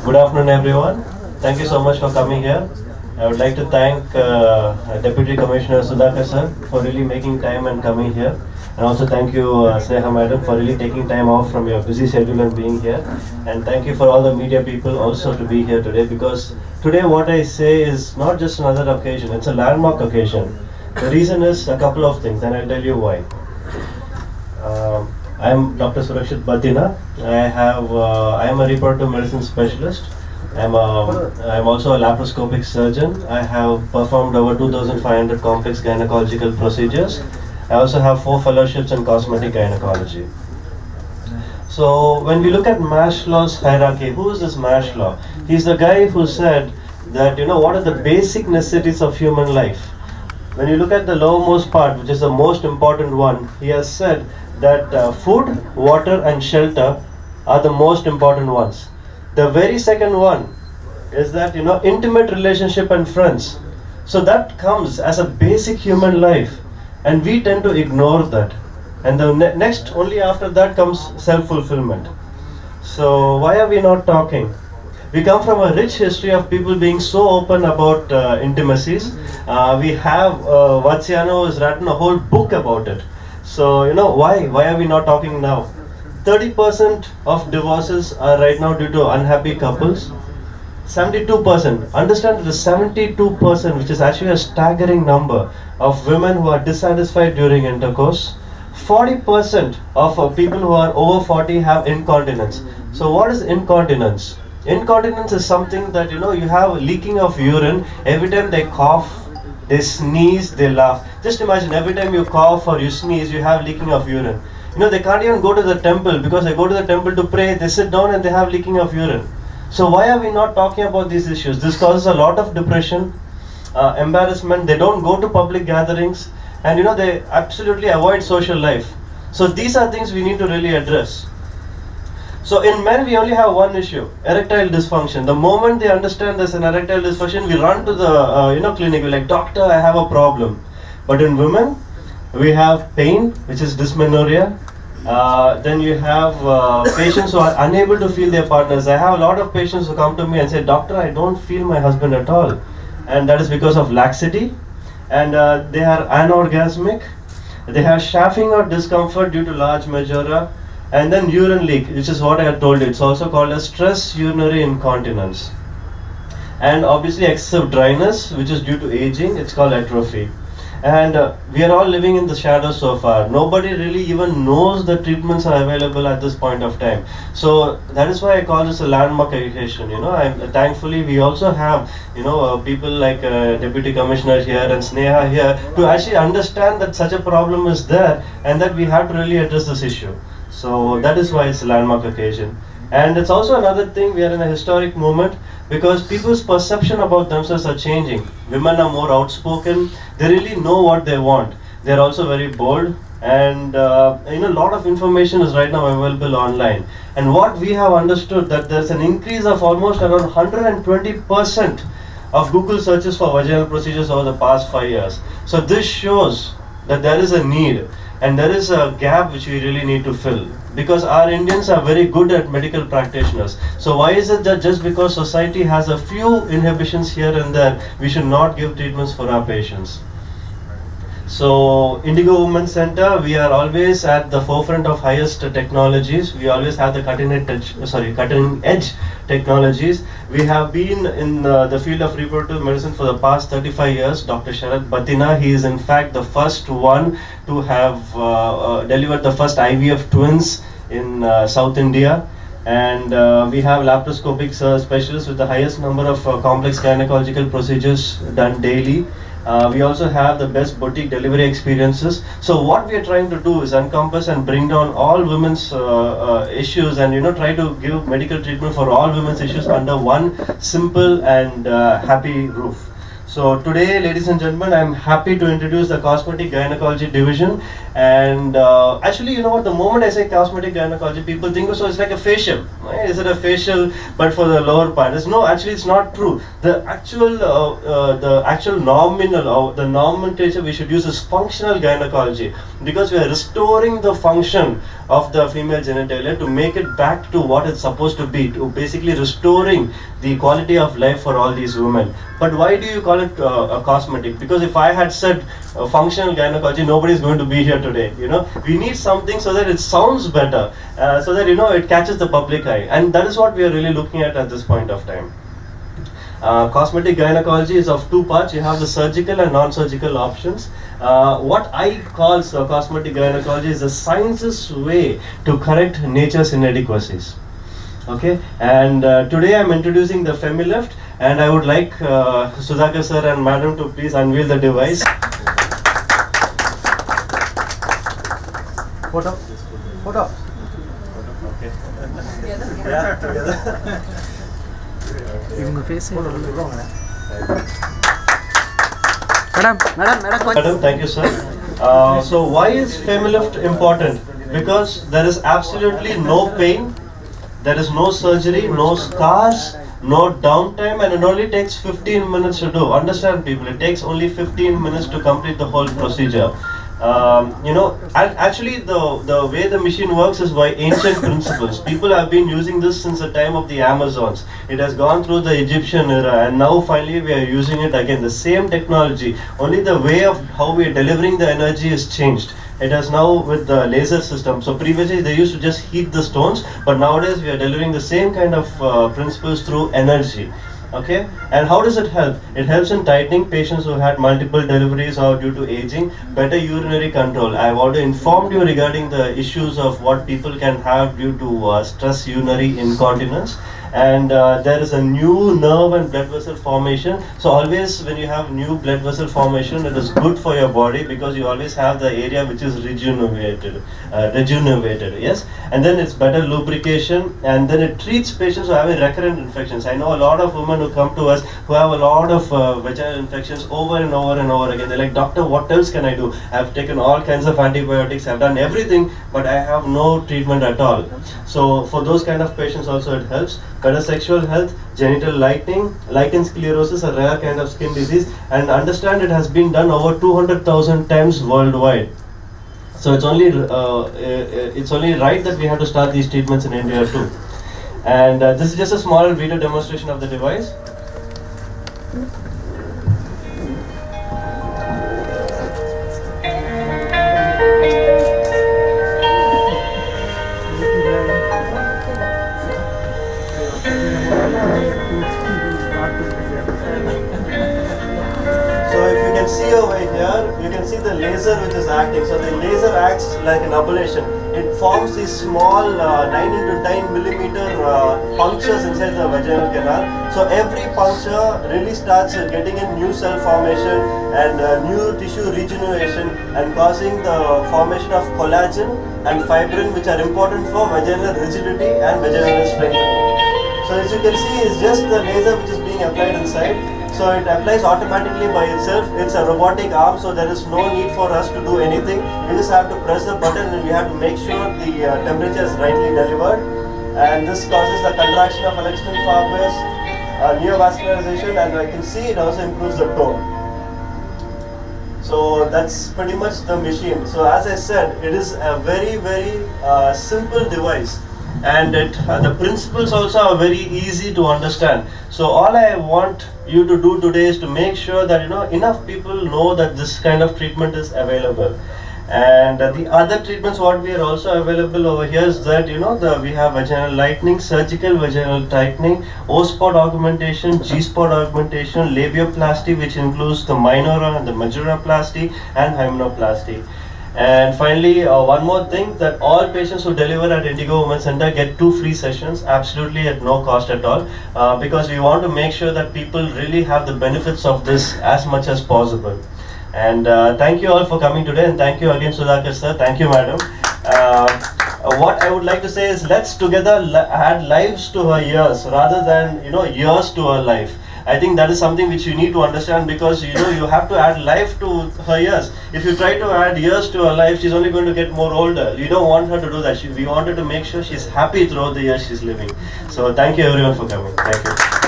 Good afternoon, everyone. Thank you so much for coming here. I would like to thank Deputy Commissioner Sudhakar sir for really making time and coming here. And also thank you, Sneha madam, for really taking time off from your busy schedule and being here. And thank you for all the media people also to be here today, because today what I say is not just another occasion, it's a landmark occasion. The reason is a couple of things, and I'll tell you why. I am Dr. Surakshith Battina. I am a reproductive medicine specialist. I'm also a laparoscopic surgeon. I have performed over 2,500 complex gynecological procedures. I also have 4 fellowships in cosmetic gynecology. So when we look at Maslow's hierarchy, who is this Maslow? He's the guy who said that, what are the basic necessities of human life? When you look at the lowermost part, which is the most important one, he has said that food, water and shelter are the most important ones. The very second one is that, intimate relationship and friends. So that comes as a basic human life, and we tend to ignore that. And the next, only after that comes self-fulfillment. So why are we not talking? We come from a rich history of people being so open about intimacies. We have Vatsiano has written a whole book about it. So, why are we not talking now? 30% of divorces are right now due to unhappy couples. 72%, understand it is 72%, which is actually a staggering number, of women who are dissatisfied during intercourse. 40% of people who are over 40 have incontinence. So what is incontinence? Incontinence is something that, you have leaking of urine every time they cough, they sneeze, they laugh. Just imagine, every time you cough or you sneeze, you have leaking of urine. They can't even go to the temple, because they go to the temple to pray, they sit down and they have leaking of urine. So why are we not talking about these issues? This causes a lot of depression, embarrassment. They don't go to public gatherings, and they absolutely avoid social life. So these are things we need to really address. So in men, we only have one issue: erectile dysfunction. The moment they understand there's an erectile dysfunction, we run to the clinic. We're like, doctor, I have a problem. But in women, we have pain, which is dysmenorrhea. Then you have patients who are unable to feel their partners. I have a lot of patients who come to me and say, doctor, I don't feel my husband at all. And that is because of laxity. And they are anorgasmic. They have chafing or discomfort due to large majora. And then urine leak, which is what I had told you. It's also called as stress urinary incontinence. And obviously excessive dryness, which is due to aging. It's called atrophy. And we are all living in the shadows so far. Nobody really even knows the treatments are available at this point of time. So that is why I call this a landmark education. Thankfully we also have people like Deputy Commissioner here and Sneha here to actually understand that such a problem is there, and that we have to really address this issue. So that is why it's a landmark occasion. And it's also another thing, we are in a historic moment, because people's perception about themselves are changing. Women are more outspoken, they really know what they want. They're also very bold, and a lot of information is right now available online. And what we have understood, that there's an increase of almost around 120% of Google searches for vaginal procedures over the past 5 years. So this shows that there is a need, and there is a gap which we really need to fill, because our Indians are very good at medical practitioners. So why is it that just because society has a few inhibitions here and there, we should not give treatments for our patients? So Indigo Womens Center, we are always at the forefront of highest technologies. We always have the cutting edge technologies. We have been in the field of reproductive medicine for the past 35 years. Dr. Surakshith Battina, he is in fact the first one to have delivered the first IVF twins in South India. And we have laparoscopic specialists with the highest number of complex gynecological procedures done daily. We also have the best boutique delivery experiences. So what we are trying to do is encompass and bring down all women's issues, and try to give medical treatment for all women's issues under one simple and happy roof. So today, ladies and gentlemen, I'm happy to introduce the Cosmetic Gynecology division. And actually, you know what, the moment I say Cosmetic Gynecology, people think, oh, so it's like a facial. Right? Is it a facial but for the lower part? No, actually it's not true. The actual nominal, or the nomenclature we should use is functional gynecology, because we are restoring the function of the female genitalia to make it back to what it's supposed to be, to basically restoring the quality of life for all these women. But why do you call it a cosmetic? Because if I had said functional gynecology, nobody is going to be here today. You know, we need something so that it sounds better, so that, you know, it catches the public eye, and that is what we are really looking at this point of time. Cosmetic gynecology is of two parts. You have the surgical and non-surgical options. What I call cosmetic gynecology is the science's way to correct nature's inadequacies. Okay, and today I'm introducing the Femilift, and I would like Sudhakar sir and madam to please unveil the device. Photo. Photo. Okay. Yeah, together. Madam, thank you, sir. So why is Femilift important? Because there is absolutely no pain, there is no surgery, no scars, no downtime, and it only takes 15 minutes to do. Understand, people, it takes only 15 minutes to complete the whole procedure. You know, actually the way the machine works is by ancient principles. People have been using this since the time of the Amazons. It has gone through the Egyptian era, and now finally we are using it again. The same technology, only the way of how we are delivering the energy is changed. It is now with the laser system. So previously they used to just heat the stones, but nowadays we are delivering the same kind of principles through energy. Okay, and how does it help? It helps in tightening patients who had multiple deliveries or due to aging, better urinary control. I have already informed you regarding the issues of what people can have due to stress urinary incontinence. And there is a new nerve and blood vessel formation. So always when you have new blood vessel formation, it is good for your body, because you always have the area which is rejuvenated, yes. And then it's better lubrication, and then it treats patients who are having recurrent infections. I know a lot of women who come to us who have a lot of vaginal infections over and over and over again. They're like, doctor, what else can I do? I've taken all kinds of antibiotics, I've done everything, but I have no treatment at all. So for those kind of patients also it helps. Better sexual health, genital lightening, lichen sclerosis, a rare kind of skin disease, and understand it has been done over 200,000 times worldwide. So it's only right that we have to start these treatments in India too. And this is just a small video demonstration of the device. You can see the laser which is acting. So the laser acts like an ablation. It forms these small 9 into 10 millimeter punctures inside the vaginal canal. So every puncture really starts getting in new cell formation and new tissue regeneration, and causing the formation of collagen and fibrin, which are important for vaginal rigidity and vaginal strength. So as you can see, it's just the laser which is being applied inside. So it applies automatically by itself. It's a robotic arm, so there is no need for us to do anything. We just have to press the button, and we have to make sure the temperature is rightly delivered. And this causes the contraction of intestinal fibers, neovascularization, and I can see it also improves the tone. So that's pretty much the machine. So as I said, it is a very simple device. And the principles also are very easy to understand. So all I want you to do today is to make sure that enough people know that this kind of treatment is available. And the other treatments what we are also available over here is that we have vaginal lightening, surgical vaginal tightening, O-spot augmentation, G-spot augmentation, Labiaplasty, which includes the minor and the Vaginoplasty, and Hymenoplasty. And finally, one more thing, that all patients who deliver at Indigo Womens Center get 2 free sessions, absolutely at no cost at all, because we want to make sure that people really have the benefits of this as much as possible. And thank you all for coming today, and thank you again, Sudhakar sir. Thank you, madam. What I would like to say is, let's together add lives to her years rather than years to her life. I think that is something which you need to understand, because you know you have to add life to her years. If you try to add years to her life, she's only going to get more older. You don't want her to do that. We wanted to make sure she's happy throughout the years she's living. So thank you everyone for coming. Thank you.